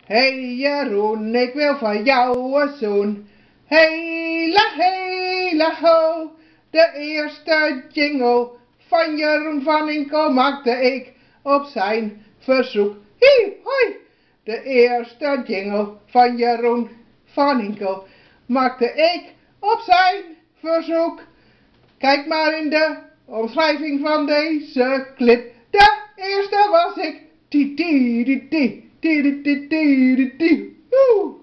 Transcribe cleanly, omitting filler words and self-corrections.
Hey Jeroen, ik wil van jou een zoen. Hela ho, de eerste jingle van Jeroen van Inkel maakte ik op zijn verzoek. Hie, hoi! De eerste jingle van Jeroen van Inkel maakte ik op zijn verzoek. Kijk maar in de omschrijving van deze clip. De eerste was ik. Ti ti ti ti ti ti ti ti ti.